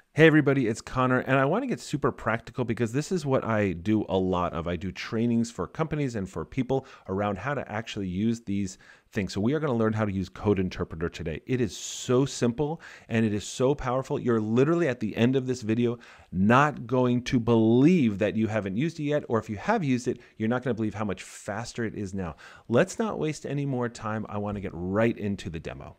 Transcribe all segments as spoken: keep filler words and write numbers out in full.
Hey everybody, it's Connor, and I want to get super practical because this is what I do a lot of. I do trainings for companies and for people around how to actually use these things. So we are going to learn how to use Code Interpreter today. It is so simple and it is so powerful. You're literally at the end of this video not going to believe that you haven't used it yet, or if you have used it, you're not going to believe how much faster it is now. Let's not waste any more time. I want to get right into the demo.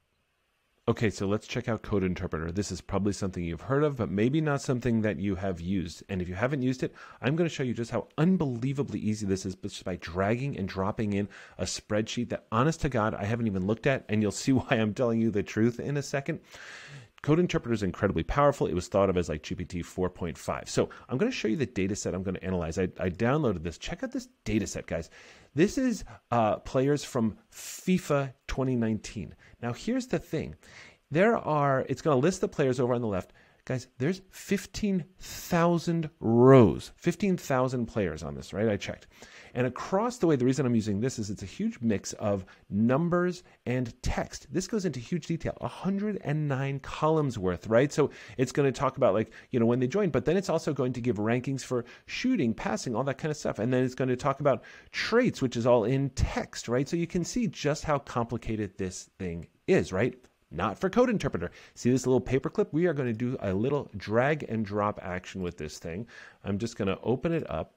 Okay, so let's check out Code Interpreter. This is probably something you've heard of, but maybe not something that you have used. And if you haven't used it, I'm going to show you just how unbelievably easy this is just by dragging and dropping in a spreadsheet that, honest to God, I haven't even looked at, and you'll see why I'm telling you the truth in a second. Code Interpreter is incredibly powerful. It was thought of as like G P T four point five. So I'm going to show you the data set I'm going to analyze. I, I downloaded this. Check out this data set, guys. This is uh, players from FIFA twenty nineteen. Now, here's the thing. There are, it's going to list the players over on the left. Guys, there's fifteen thousand rows, fifteen thousand players on this, right? I checked. And across the way, the reason I'm using this is it's a huge mix of numbers and text. This goes into huge detail, one hundred nine columns worth, right? So it's going to talk about, like, you know, when they joined, but then it's also going to give rankings for shooting, passing, all that kind of stuff. And then it's going to talk about traits, which is all in text, right? So you can see just how complicated this thing is, right? Not for Code Interpreter. See this little paperclip? We are going to do a little drag and drop action with this thing. I'm just going to open it up.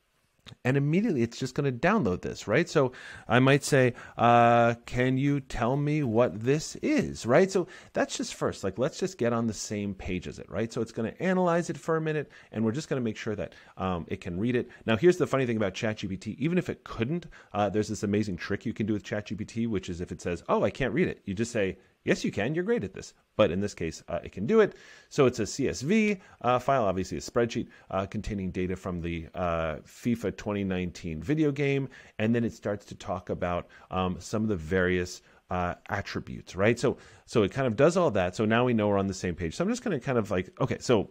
And immediately it's just going to download this, right? So I might say, uh, can you tell me what this is, right? So that's just first, like, let's just get on the same page as it, right? So it's going to analyze it for a minute, and we're just going to make sure that um, it can read it. Now, here's the funny thing about ChatGPT. Even if it couldn't, uh, there's this amazing trick you can do with ChatGPT, which is if it says, oh, I can't read it, you just say, yes, you can. You're great at this. But in this case, uh, it can do it. So it's a C S V uh, file, obviously a spreadsheet uh, containing data from the uh, FIFA twenty nineteen video game. And then it starts to talk about um, some of the various uh, attributes, right? So, so it kind of does all that. So now we know we're on the same page. So I'm just going to kind of like, okay, so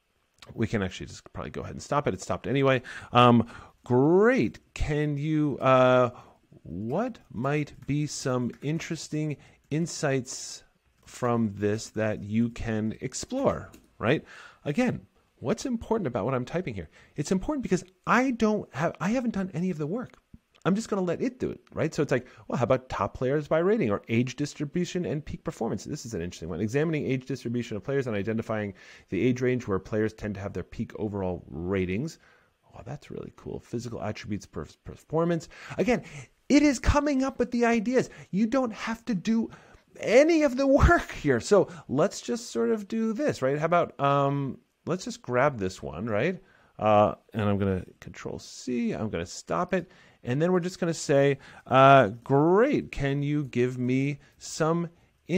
we can actually just probably go ahead and stop it. It stopped anyway. Um, great. Can you, uh, what might be some interesting insights from this that you can explore, right? Again, what's important about what I'm typing here? It's important because I don't have, I haven't done any of the work. I'm just going to let it do it, right? So it's like, well, how about top players by rating or age distribution and peak performance? This is an interesting one. Examining age distribution of players and identifying the age range where players tend to have their peak overall ratings. Oh, that's really cool. Physical attributes per performance. Again, it is coming up with the ideas. You don't have to do any of the work here. So let's just sort of do this, right? How about, um, let's just grab this one, right? Uh, and I'm going to control C. I'm going to stop it. And then we're just going to say, uh, great. Can you give me some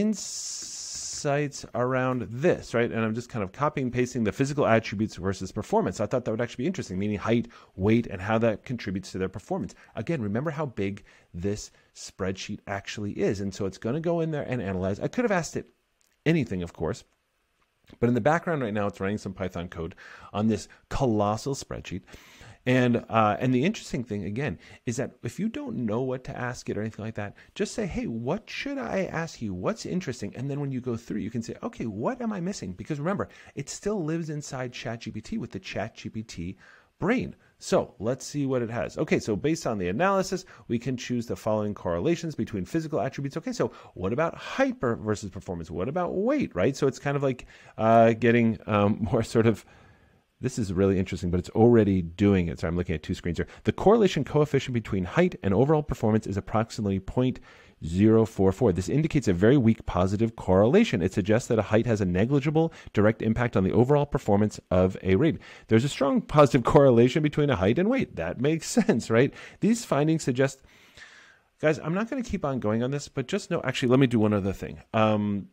insights around this, right? And I'm just kind of copying and pasting the physical attributes versus performance. I thought that would actually be interesting, meaning height, weight, and how that contributes to their performance. Again, remember how big this spreadsheet actually is. And so it's going to go in there and analyze. I could have asked it anything, of course, but in the background right now, it's running some Python code on this colossal spreadsheet. And uh, and the interesting thing, again, is that if you don't know what to ask it or anything like that, just say, hey, what should I ask you? What's interesting? And then when you go through, you can say, okay, what am I missing? Because remember, it still lives inside ChatGPT with the ChatGPT brain. So let's see what it has. Okay, so based on the analysis, we can choose the following correlations between physical attributes. Okay, so what about height versus performance? What about weight, right? So it's kind of like uh, getting um, more sort of, this is really interesting, but it's already doing it. So I'm looking at two screens here. The correlation coefficient between height and overall performance is approximately zero point zero four four. This indicates a very weak positive correlation. It suggests that a height has a negligible direct impact on the overall performance of a raid. There's a strong positive correlation between a height and weight. That makes sense, right? These findings suggest, guys, I'm not going to keep on going on this, but just know, actually, let me do one other thing. Um,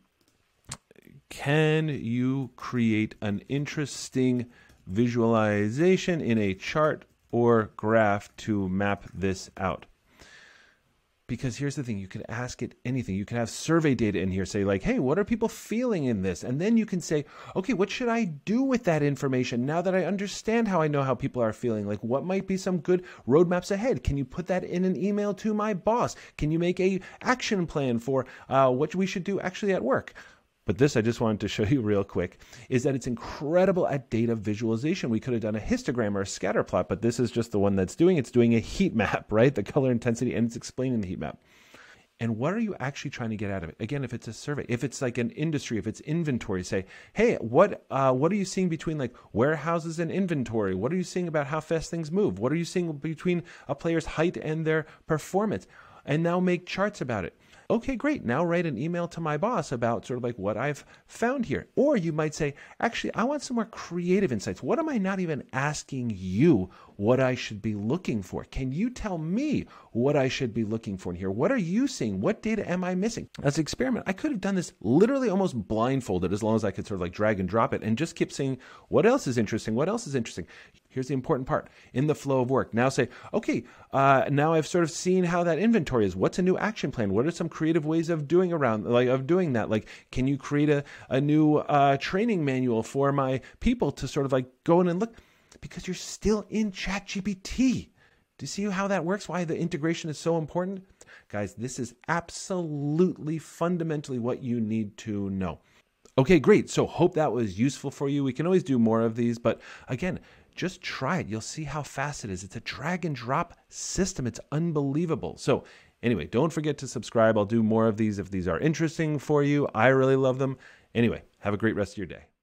can you create an interesting visualization in a chart or graph to map this out? Because here's the thing, you could ask it anything. You can have survey data in here, say like, hey, what are people feeling in this? And then you can say, okay, what should I do with that information now that I understand how I know how people are feeling? Like, what might be some good roadmaps ahead? Can you put that in an email to my boss? Can you make a action plan for uh, what we should do actually at work? But this I just wanted to show you real quick, is that it's incredible at data visualization. We could have done a histogram or a scatter plot, but this is just the one that's doing, it's doing a heat map, right? The color intensity, and it's explaining the heat map. And what are you actually trying to get out of it? Again, if it's a survey, if it's like an industry, if it's inventory, say, hey, what uh, what are you seeing between like warehouses and inventory? What are you seeing about how fast things move? What are you seeing between a player's height and their performance? And now make charts about it. Okay, great. Now write an email to my boss about sort of like what I've found here. Or you might say, actually, I want some more creative insights. What am I not even asking you what I should be looking for? Can you tell me what I should be looking for in here? What are you seeing? What data am I missing? As an experiment, I could have done this literally almost blindfolded, as long as I could sort of like drag and drop it and just keep saying, what else is interesting? What else is interesting? Here's the important part. In the flow of work, now say, okay, uh, now I've sort of seen how that inventory is. What's a new action plan? What are some creative ways of doing around, like of doing that? Like, can you create a, a new uh, training manual for my people to sort of like go in and look? Because you're still in ChatGPT. Do you see how that works? Why the integration is so important? Guys, this is absolutely fundamentally what you need to know. Okay, great. So hope that was useful for you. We can always do more of these, but again, just try it. You'll see how fast it is. It's a drag and drop system. It's unbelievable. So anyway, don't forget to subscribe. I'll do more of these if these are interesting for you. I really love them. Anyway, have a great rest of your day.